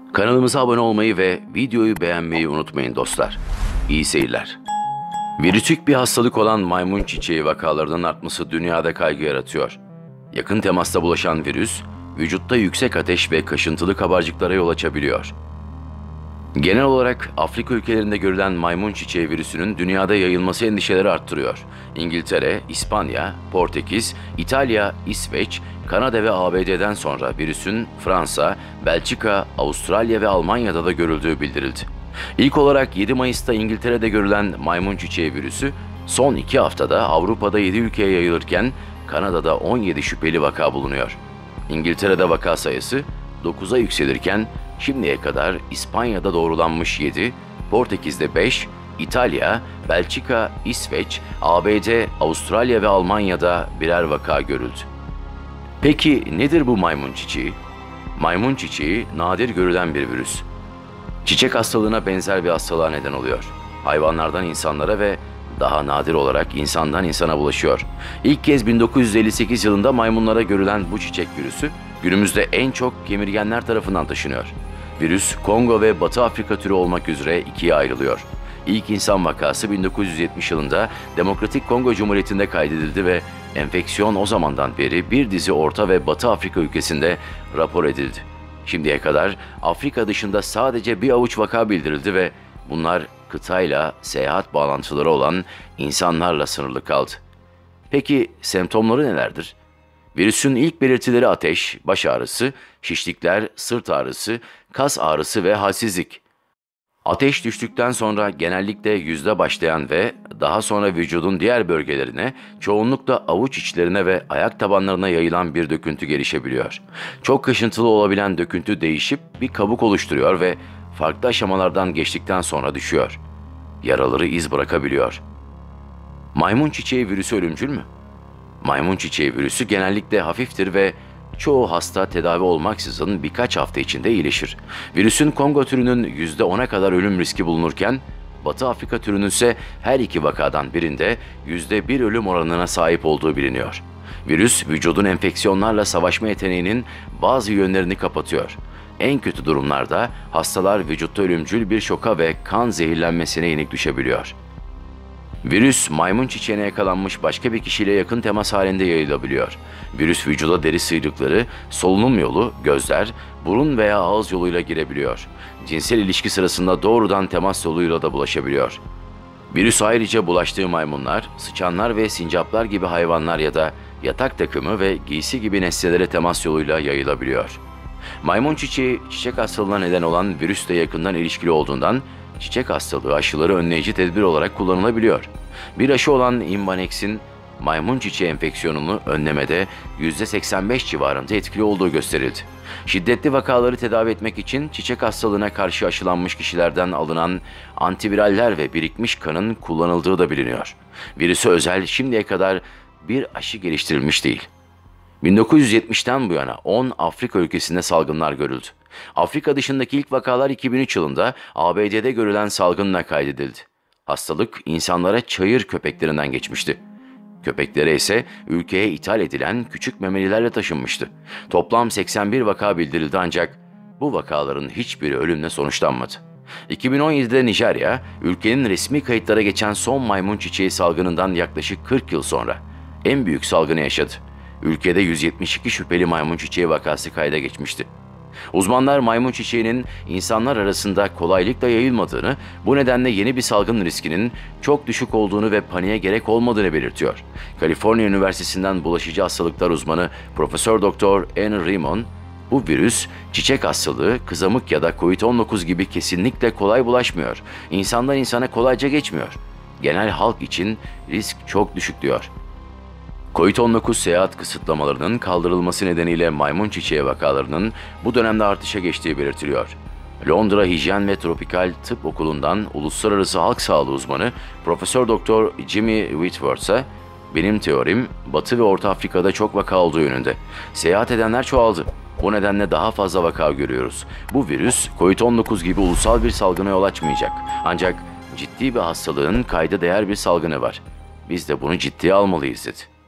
Kanalımıza abone olmayı ve videoyu beğenmeyi unutmayın dostlar. İyi seyirler. Virüsük bir hastalık olan maymun çiçeği vakalarının artması dünyada kaygı yaratıyor. Yakın temasta bulaşan virüs, vücutta yüksek ateş ve kaşıntılı kabarcıklara yol açabiliyor. Genel olarak Afrika ülkelerinde görülen maymun çiçeği virüsünün dünyada yayılması endişeleri arttırıyor. İngiltere, İspanya, Portekiz, İtalya, İsveç, Kanada ve ABD'den sonra virüsün Fransa, Belçika, Avustralya ve Almanya'da da görüldüğü bildirildi. İlk olarak 7 Mayıs'ta İngiltere'de görülen maymun çiçeği virüsü son 2 haftada Avrupa'da 7 ülkeye yayılırken Kanada'da 17 şüpheli vaka bulunuyor. İngiltere'de vaka sayısı 9'a yükselirken şimdiye kadar İspanya'da doğrulanmış 7, Portekiz'de 5, İtalya, Belçika, İsveç, ABD, Avustralya ve Almanya'da birer vaka görüldü. Peki nedir bu maymun çiçeği? Maymun çiçeği nadir görülen bir virüs. Çiçek hastalığına benzer bir hastalığa neden oluyor. Hayvanlardan insanlara ve daha nadir olarak insandan insana bulaşıyor. İlk kez 1958 yılında maymunlara görülen bu çiçek virüsü günümüzde en çok kemirgenler tarafından taşınıyor. Virüs Kongo ve Batı Afrika türü olmak üzere ikiye ayrılıyor. İlk insan vakası 1970 yılında Demokratik Kongo Cumhuriyeti'nde kaydedildi ve enfeksiyon o zamandan beri bir dizi Orta ve Batı Afrika ülkesinde rapor edildi. Şimdiye kadar Afrika dışında sadece bir avuç vaka bildirildi ve bunlar kıtayla seyahat bağlantıları olan insanlarla sınırlı kaldı. Peki semptomları nelerdir? Virüsün ilk belirtileri ateş, baş ağrısı, şişlikler, sırt ağrısı, kas ağrısı ve halsizlik. Ateş düştükten sonra genellikle yüzde başlayan ve daha sonra vücudun diğer bölgelerine, çoğunlukla avuç içlerine ve ayak tabanlarına yayılan bir döküntü gelişebiliyor. Çok kaşıntılı olabilen döküntü değişip bir kabuk oluşturuyor ve farklı aşamalardan geçtikten sonra düşüyor. Yaraları iz bırakabiliyor. Maymun çiçeği virüsü ölümcül mü? Maymun çiçeği virüsü genellikle hafiftir ve çoğu hasta tedavi olmaksızın birkaç hafta içinde iyileşir. Virüsün Kongo türünün %10'a kadar ölüm riski bulunurken, Batı Afrika türünün ise her iki vakadan birinde %1 ölüm oranına sahip olduğu biliniyor. Virüs, vücudun enfeksiyonlarla savaşma yeteneğinin bazı yönlerini kapatıyor. En kötü durumlarda hastalar vücutta ölümcül bir şoka ve kan zehirlenmesine yenik düşebiliyor. Virüs, maymun çiçeğine yakalanmış başka bir kişiyle yakın temas halinde yayılabiliyor. Virüs vücuda deri sıyrıkları, solunum yolu, gözler, burun veya ağız yoluyla girebiliyor. Cinsel ilişki sırasında doğrudan temas yoluyla da bulaşabiliyor. Virüs ayrıca bulaştığı maymunlar, sıçanlar ve sincaplar gibi hayvanlar ya da yatak takımı ve giysi gibi nesnelere temas yoluyla yayılabiliyor. Maymun çiçeği, çiçek hastalığına neden olan virüsle yakından ilişkili olduğundan, çiçek hastalığı aşıları önleyici tedbir olarak kullanılabiliyor. Bir aşı olan Imvanex'in maymun çiçeği enfeksiyonunu önlemede %85 civarında etkili olduğu gösterildi. Şiddetli vakaları tedavi etmek için çiçek hastalığına karşı aşılanmış kişilerden alınan antiviraller ve birikmiş kanın kullanıldığı da biliniyor. Virüse özel şimdiye kadar bir aşı geliştirilmiş değil. 1970'ten bu yana 10 Afrika ülkesinde salgınlar görüldü. Afrika dışındaki ilk vakalar 2003 yılında ABD'de görülen salgınla kaydedildi. Hastalık insanlara çayır köpeklerinden geçmişti. Köpeklere ise ülkeye ithal edilen küçük memelilerle taşınmıştı. Toplam 81 vaka bildirildi ancak bu vakaların hiçbiri ölümle sonuçlanmadı. 2017'de Nijerya, ülkenin resmi kayıtlara geçen son maymun çiçeği salgınından yaklaşık 40 yıl sonra en büyük salgını yaşadı. Ülkede 172 şüpheli maymun çiçeği vakası kayda geçmişti. Uzmanlar maymun çiçeğinin insanlar arasında kolaylıkla yayılmadığını, bu nedenle yeni bir salgın riskinin çok düşük olduğunu ve paniğe gerek olmadığını belirtiyor. Kaliforniya Üniversitesi'nden bulaşıcı hastalıklar uzmanı Profesör Doktor Anne Rimon, bu virüs, çiçek hastalığı, kızamık ya da COVID-19 gibi kesinlikle kolay bulaşmıyor. İnsandan insana kolayca geçmiyor. Genel halk için risk çok düşük diyor. COVID-19 seyahat kısıtlamalarının kaldırılması nedeniyle maymun çiçeği vakalarının bu dönemde artışa geçtiği belirtiliyor. Londra Hijyen ve Tropikal Tıp Okulu'ndan uluslararası halk sağlığı uzmanı Profesör Doktor Jimmy Whitworth ise benim teorim Batı ve Orta Afrika'da çok vaka olduğu yönünde. Seyahat edenler çoğaldı. Bu nedenle daha fazla vaka görüyoruz. Bu virüs COVID-19 gibi ulusal bir salgına yol açmayacak. Ancak ciddi bir hastalığın kayda değer bir salgını var. Biz de bunu ciddiye almalıyız dedi.